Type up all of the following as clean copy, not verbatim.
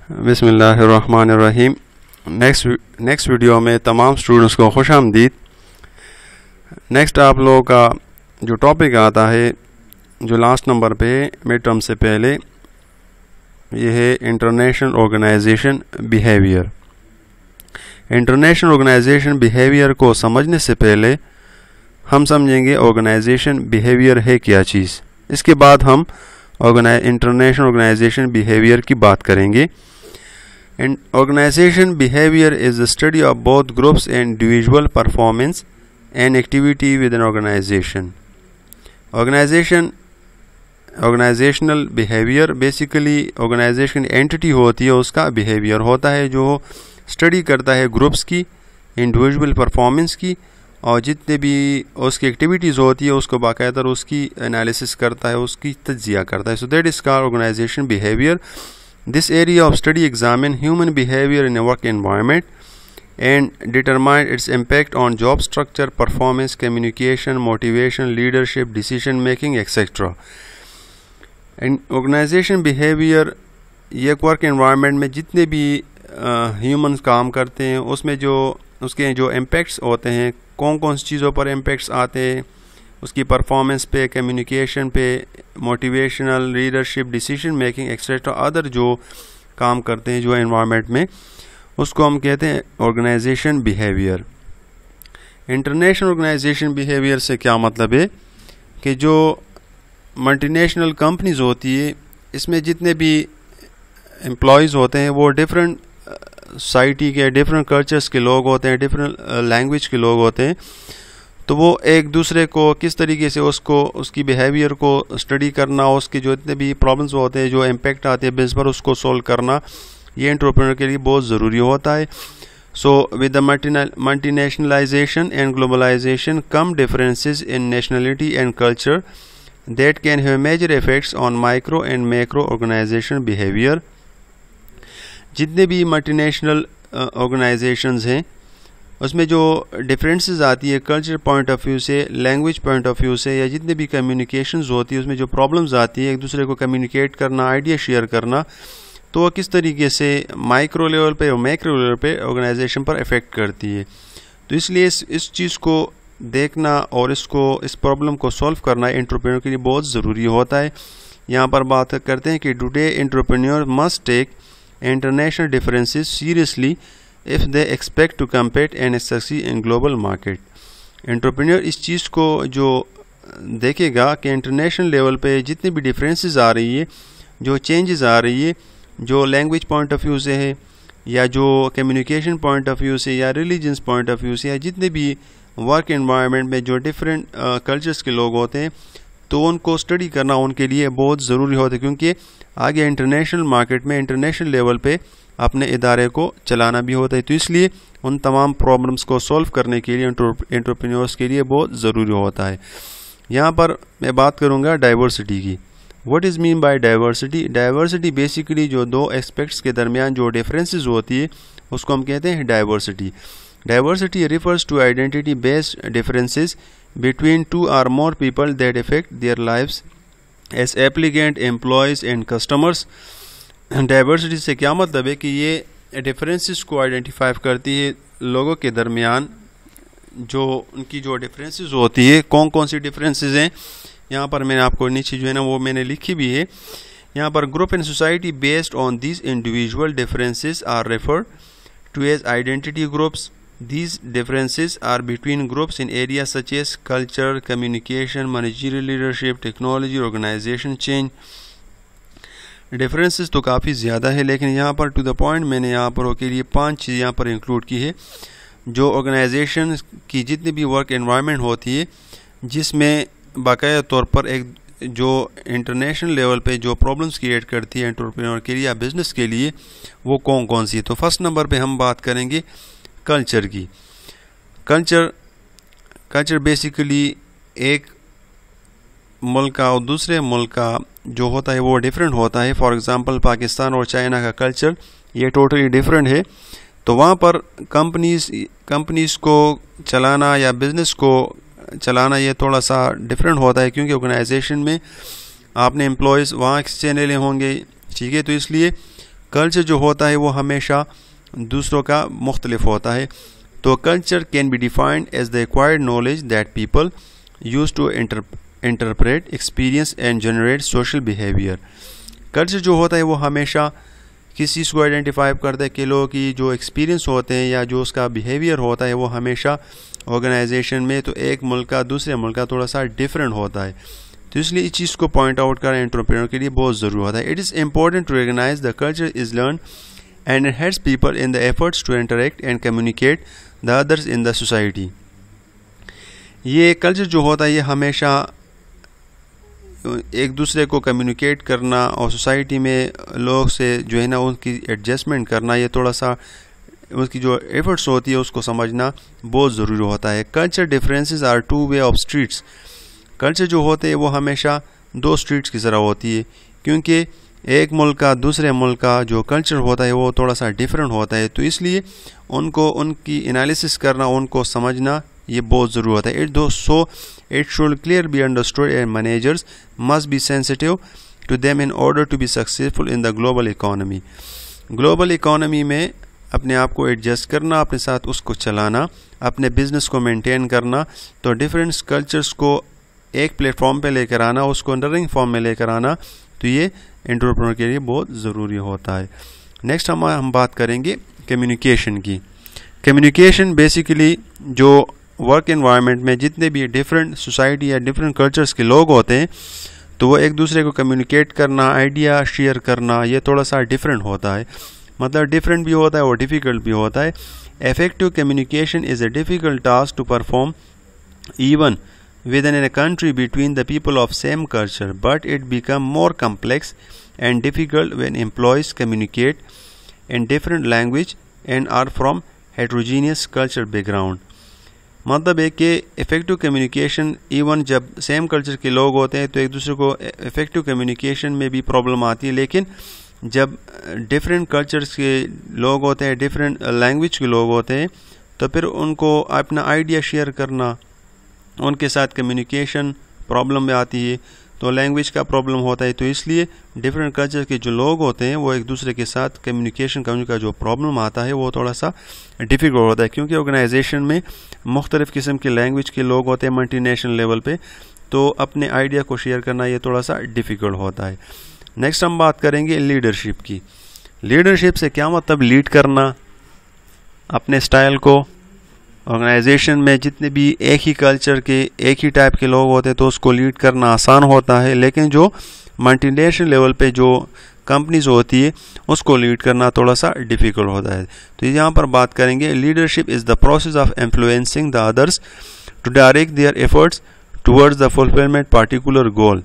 बिस्मिल्लाहिर्रहमानिर्रहीम। Next video में तमाम स्टूडेंट्स को खुश आमदीद। नेक्स्ट आप लोगों का जो टॉपिक आता है जो लास्ट नंबर पे मिड टर्म से पहले, ये है international organization behaviour. International organization behaviour को समझने से पहले हम समझेंगे ऑर्गेनाइजेशन बिहेवियर है क्या चीज़। इसके बाद हम इंटरनेशनल ऑर्गेनाइजेशन बिहेवियर की बात करेंगे। Organization behavior is the study of both groups and individual performance and activity within organization. Organizational behavior basically organization entity होती है, उसका behavior होता है जो study करता है groups की, individual performance की, और जितने भी उसकी activities होती है उसको बाकायदा उसकी analysis करता है, उसकी तज्जिया करता है। So that is called organization behavior. This area of study examines human behavior in a work environment and determines its impact on job structure, performance, communication, motivation, leadership, decision making, etc. And organization behavior ये work environment में जितने भी humans काम करते हैं उसमें जो उसके जो impacts होते हैं, कौन कौन सी चीज़ों पर impacts आते हैं, उसकी परफॉर्मेंस पे, कम्युनिकेशन पे, motivational, leadership, decision making etcetera, other जो काम करते हैं जो एनवायरनमेंट में, उसको हम कहते हैं organization behaviour. International organization behaviour से क्या मतलब है कि जो मल्टीनेशनल कंपनीज होती है इसमें जितने भी एम्प्लॉयज़ होते हैं वो डिफरेंट सोसाइटी के, डिफरेंट कल्चर्स के लोग होते हैं, डिफरेंट लैंग्वेज के लोग होते हैं। तो वो एक दूसरे को किस तरीके से उसकी बिहेवियर को स्टडी करना, उसके जो इतने भी प्रॉब्लम्स होते हैं, जो इम्पेक्ट आते हैं बिजनेस पर, उसको सोल्व करना, ये एंटरप्रेन्योर के लिए बहुत ज़रूरी होता है। So with the multinationalization and globalization come differences in nationality and culture that can have major effects on micro and macro organization behaviour. जितने भी मल्टीनेशनल ऑर्गेनाइजेशंस हैं उसमें जो डिफरेंसेस आती है कल्चर पॉइंट ऑफ व्यू से, लैंग्वेज पॉइंट ऑफ व्यू से, या जितने भी कम्युनिकेशंस होती है उसमें जो प्रॉब्लम्स आती है एक दूसरे को कम्युनिकेट करना, आइडिया शेयर करना, तो वो किस तरीके से माइक्रो लेवल पे और मैक्रो लेवल पे ऑर्गेनाइजेशन पर इफ़ेक्ट करती है। तो इसलिए इस चीज़ को देखना और इस प्रॉब्लम को सॉल्व करना एंटरप्रेन्योर के लिए बहुत ज़रूरी होता है। यहाँ पर बात करते हैं कि today entrepreneur must take international differences seriously if they expect to compete and succeed in global market. Entrepreneur इस चीज़ को जो देखेगा कि इंटरनेशनल लेवल पे जितनी भी डिफरेंसेस आ रही है, जो चेंजेस आ रही है, जो लैंग्वेज पॉइंट ऑफ व्यू से है, या जो कम्युनिकेशन पॉइंट ऑफ व्यू से, या रिलीजन्स पॉइंट ऑफ व्यू से, या जितने भी वर्क एनवायरनमेंट में जो डिफरेंट कल्चर्स के लोग होते हैं, तो उनको स्टडी करना उनके लिए बहुत ज़रूरी होता है, क्योंकि आगे इंटरनेशनल मार्केट में, इंटरनेशनल लेवल पे अपने इदारे को चलाना भी होता है। तो इसलिए उन तमाम प्रॉब्लम्स को सॉल्व करने के लिए एंटरप्रेन्योर्स के लिए बहुत ज़रूरी होता है। यहाँ पर मैं बात करूँगा डाइवर्सिटी की। What is mean by diversity? Diversity basically जो दो एस्पेक्ट्स के दरमियान जो डिफरेंसेस होती है उसको हम कहते हैं diversity. Diversity refers to identity based differences between two or more people that affect their lives as applicant, employees and customers. Diversity से क्या मतलब है कि ये डिफरेंसेस को आइडेंटिफाई करती है लोगों के दरमियान, जो उनकी जो डिफरेंसेस होती है, कौन कौन सी डिफरेंसेस हैं। यहाँ पर मैंने आपको नीचे जो है ना वो मैंने लिखी भी है। यहाँ पर group in society based on these individual differences are referred to as identity groups. These differences are between groups in areas such as culture, communication, managerial leadership, technology, organization change. Differences तो काफ़ी ज़्यादा है, लेकिन यहाँ पर to the point मैंने यहाँ पर के लिए 5 चीज़ यहाँ पर इंक्लूड की है जो ऑर्गेनाइजेशन की जितनी भी वर्क एनवायरनमेंट होती है, जिसमें बाकायदा तौर पर एक जो इंटरनेशनल लेवल पे जो प्रॉब्लम्स क्रिएट करती है एंटरप्रेन्योर के लिए या बिज़नेस के लिए, वो कौन कौन सी है। तो फर्स्ट नंबर पे हम बात करेंगे कल्चर की। कल्चर बेसिकली एक मुल्क का और दूसरे मुल्क का जो होता है वो डिफरेंट होता है। फॉर एग्ज़ाम्पल पाकिस्तान और चाइना का कल्चर ये टोटली डिफरेंट है। तो वहाँ पर कंपनीज़ को चलाना या बिज़नेस को चलाना ये थोड़ा सा डिफरेंट होता है, क्योंकि ऑर्गेनाइजेशन में आपने एम्प्लॉयज़ वहाँ एक्सचेंज होंगे, ठीक है। तो इसलिए कल्चर जो होता है वो हमेशा दूसरों का मुख्तलिफ होता है। तो culture can be defined as the acquired knowledge that people use to interpret experience and generate social behaviour. Culture जो होता है वो हमेशा किस चीज़ को आइडेंटिफाई करता है कि लोगों की जो एक्सपीरियंस होते हैं या जो उसका बिहेवियर होता है वो हमेशा ऑर्गेनाइजेशन में तो एक मुल्क का दूसरे मुल्क का थोड़ा सा डिफरेंट होता है। तो इसलिए इस चीज़ को पॉइंट आउट करना एंटरप्रेन्योर के लिए बहुत ज़रूरी होता है। It is important to recognize the culture is learn and it helps people in the efforts to interact and communicate the others in the society. ये कल्चर जो होता है ये हमेशा एक दूसरे को कम्युनिकेट करना और सोसाइटी में लोग से जो है ना उनकी एडजस्टमेंट करना, ये थोड़ा सा उसकी जो एफर्ट्स होती है उसको समझना बहुत ज़रूरी होता है। Culture differences are two way of streets. Culture जो होते हैं वो हमेशा दो स्ट्रीट्स की तरह होती है, क्योंकि एक मुल्क का दूसरे मुल्क का जो कल्चर होता है वो थोड़ा सा डिफरेंट होता है। तो इसलिए उनको उनकी एनालिसिस करना, उनको समझना ये बहुत ज़रूरी होता है। It should clear be understood and managers must be sensitive to them in order to be successful in the global economy. Global economy में अपने आप को एडजस्ट करना, अपने साथ उसको चलाना, अपने बिजनेस को मेंटेन करना, तो डिफरेंट कल्चर्स को एक प्लेटफॉर्म पे लेकर आना, उसको लर्निंग फॉर्म में लेकर आना, तो ये एंटरप्रेन्योर के लिए बहुत ज़रूरी होता है। नेक्स्ट हम बात करेंगे कम्युनिकेशन की। कम्युनिकेशन बेसिकली जो वर्क एनवायरनमेंट में जितने भी डिफरेंट सोसाइटी या डिफरेंट कल्चर्स के लोग होते हैं तो वो एक दूसरे को कम्युनिकेट करना, आइडिया शेयर करना, ये थोड़ा सा डिफरेंट होता है। मतलब डिफरेंट भी होता है और डिफ़िकल्ट भी होता है। Effective communication is a difficult task to perform even within a country between the people of same culture, but it become more complex and difficult when employees communicate in different language and are from heterogeneous culture background। मतलब है कि effective communication even जब same culture के लोग होते हैं तो एक दूसरे को इफ़ेक्टिव कम्युनिकेशन में भी प्रॉब्लम आती है, लेकिन जब डिफरेंट कल्चर्स के लोग होते हैं, डिफरेंट लैंग्वेज के लोग होते हैं, तो फिर उनको अपना आइडिया शेयर करना, उनके साथ कम्युनिकेशन प्रॉब्लम में आती है, तो लैंग्वेज का प्रॉब्लम होता है। तो इसलिए डिफरेंट कल्चर के जो लोग होते हैं वो एक दूसरे के साथ कम्युनिकेशन करने का जो प्रॉब्लम आता है वो थोड़ा सा डिफ़िकल्ट होता है, क्योंकि ऑर्गेनाइजेशन में मुख्तलिफ़ किस्म के लैंग्वेज के लोग होते हैं मल्टीनेशनल लेवल पे, तो अपने आइडिया को शेयर करना ये थोड़ा सा डिफ़िकल्ट होता है। नेक्स्ट हम बात करेंगे लीडरशिप की। लीडरशिप से क्या मतलब, लीड करना अपने स्टाइल को। ऑर्गेनाइजेशन में जितने भी एक ही कल्चर के एक ही टाइप के लोग होते हैं तो उसको लीड करना आसान होता है, लेकिन जो मल्टीनेशनल लेवल पे जो कंपनीज होती है उसको लीड करना थोड़ा सा डिफ़िकल्ट होता है। तो यहाँ पर बात करेंगे leadership is the process of influencing the others to direct their efforts towards the fulfilment particular goal.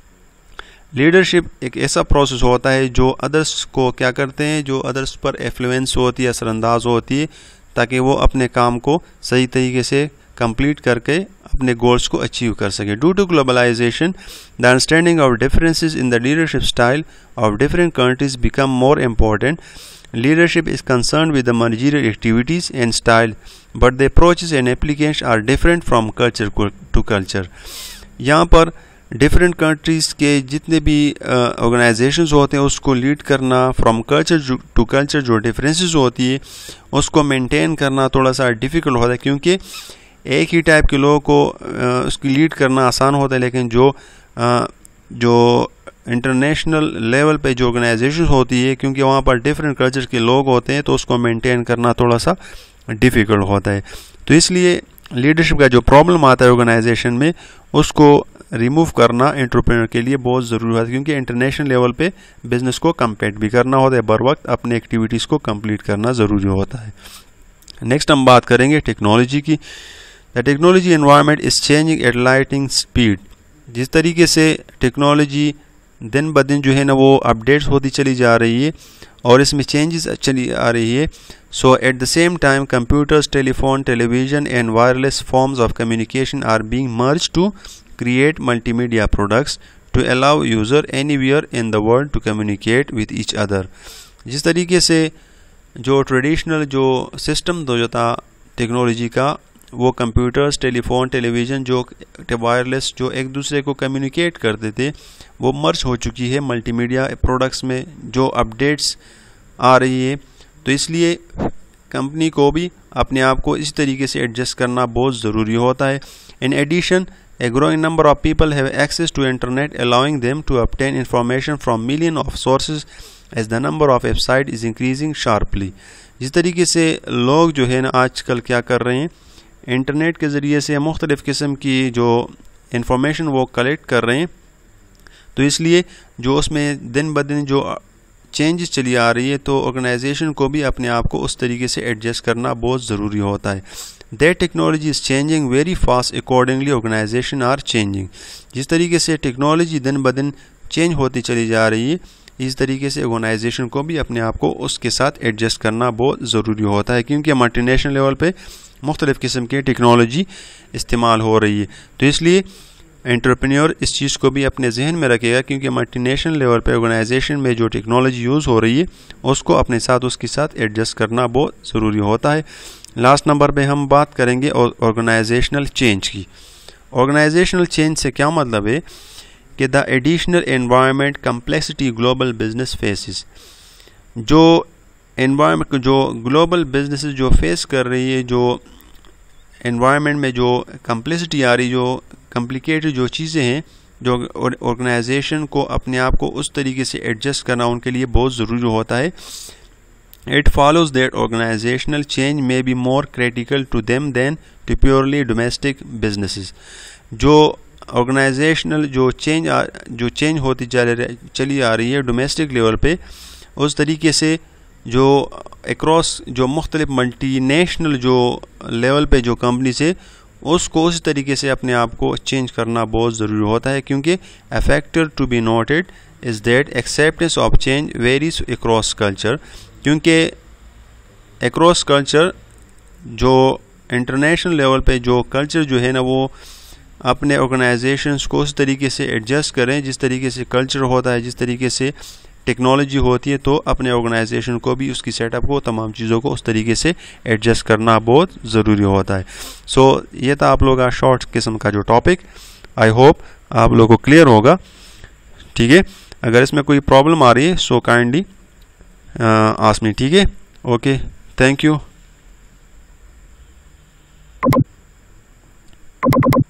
Leadership एक ऐसा प्रोसेस होता है जो अदर्स को क्या करते हैं, जो अदर्स पर इन्फ्लुएंस होती है, असरअंदाज होती है, ताकि वो अपने काम को सही तरीके से कंप्लीट करके अपने गोल्स को अचीव कर सके। Due to globalisation the understanding of differences in the leadership style of different countries become more important. Leadership is concern with the managerial activities and style, but the approaches and application are different from culture to culture. यहाँ पर different countries के जितने भी organisations होते हैं उसको lead करना, from culture to culture जो डिफरेंसेस होती है उसको मेंटेन करना थोड़ा सा डिफ़िकल्ट होता है, क्योंकि एक ही टाइप के लोगों को उसकी लीड करना आसान होता है, लेकिन जो इंटरनेशनल लेवल पे जो ऑर्गेनाइजेशन होती है, क्योंकि वहाँ पर डिफरेंट कल्चर के लोग होते हैं तो उसको मेंटेन करना थोड़ा सा डिफ़िकल्ट होता है। तो इसलिए लीडरशिप का जो प्रॉब्लम आता है ऑर्गेनाइजेशन में उसको रिमूव करना एंटरप्रेन्योर के लिए बहुत ज़रूरी होता है, क्योंकि इंटरनेशनल लेवल पे बिज़नेस को कम्पीट भी करना होता है, बर वक्त अपने एक्टिविटीज़ को कंप्लीट करना ज़रूरी होता है। नेक्स्ट हम बात करेंगे टेक्नोलॉजी की। The technology environment is changing at lighting speed. जिस तरीके से टेक्नोलॉजी दिन ब दिन जो है ना वो अपडेट्स होती चली जा रही है और इसमें चेंजेस चली आ रही है, so at the same time computers, telephone, television and wireless forms of communication are being merge to create multimedia products to allow user anywhere in the world to communicate with each other। जिस तरीके से जो traditional जो system जो था technology का, वो computers, telephone, television जो वायरलेस जो एक दूसरे को कम्युनिकेट करते थे वो मर्ज हो चुकी है मल्टीमीडिया प्रोडक्ट्स में। जो अपडेट्स आ रही है, तो इसलिए कंपनी को भी अपने आप को इस तरीके से एडजस्ट करना बहुत ज़रूरी होता है। In addition, a growing number of people have access to internet, allowing them to obtain information from millions of sources as the number of websites is increasing sharply। जिस तरीके से लोग जो है ना आजकल क्या कर रहे हैं, इंटरनेट के ज़रिए से मुख्तलिफ़ किस्म की जो इंफॉर्मेशन वो कलेक्ट कर रहे हैं, तो इसलिए जो उसमें दिन ब दिन जो चेंजेस चली आ रही है, तो ऑर्गेनाइजेशन को भी अपने आप को उस तरीके से एडजस्ट करना बहुत ज़रूरी होता है। That technology is changing very fast, accordingly organization are changing। जिस तरीके से टेक्नोलॉजी दिन ब दिन चेंज होती चली जा रही है, इस तरीके से ऑर्गेनाइजेशन को भी अपने आप को उसके साथ एडजस्ट करना बहुत ज़रूरी होता है, क्योंकि मल्टीनेशनल लेवल पे मुख्तलिफ़ किस्म की टेक्नोलॉजी इस्तेमाल हो रही है। तो इसलिए एंटरप्रेन्योर इस चीज़ को भी अपने जहन में रखेगा, क्योंकि मल्टीनेशनल लेवल पे ऑर्गेनाइजेशन में जो टेक्नोलॉजी यूज़ हो रही है उसको अपने साथ उसके साथ एडजस्ट करना बहुत ज़रूरी होता है। लास्ट नंबर पे हम बात करेंगे ऑर्गेनाइजेशनल चेंज की। ऑर्गेनाइजेशनल चेंज से क्या मतलब है कि the additional environment complexity global business faces, जो एनवायरनमेंट जो ग्लोबल बिजनेस जो फेस कर रही है, जो एनवायरनमेंट में जो कम्प्लेक्सिटी आ रही, जो कॉम्प्लिकेटेड जो चीज़ें हैं, जो ऑर्गेनाइजेशन को अपने आप को उस तरीके से एडजस्ट करना उनके लिए बहुत ज़रूरी होता है। It follows that organizational change may be more critical to them than to purely domestic businesses। जो ऑर्गेनाइजेशनल जो चेंज होती चली आ रही है डोमेस्टिक लेवल पे, उस तरीके से जो अक्रॉस जो मुख्तलिफ मल्टीनेशनल जो लेवल पे जो कंपनी से उसको उस तरीके से अपने आप को चेंज करना बहुत ज़रूरी होता है, क्योंकि a factor to be noted is that acceptance of change varies across culture। क्योंकि एक्रॉस कल्चर जो इंटरनेशनल लेवल पे जो कल्चर जो है ना, वो अपने ऑर्गेनाइजेशंस को उस तरीके से एडजस्ट करें जिस तरीके से कल्चर होता है, जिस तरीके से टेक्नोलॉजी होती है, तो अपने ऑर्गेनाइजेशन को भी उसकी सेटअप को तमाम चीज़ों को उस तरीके से एडजस्ट करना बहुत ज़रूरी होता है। सो ये था आप लोग का शॉर्ट किस्म का जो टॉपिक। आई होप आप लोगों को क्लियर होगा, ठीक है। अगर इसमें कोई प्रॉब्लम आ रही है सो काइंडली आस्क मी, ठीक है। Okay, thank you.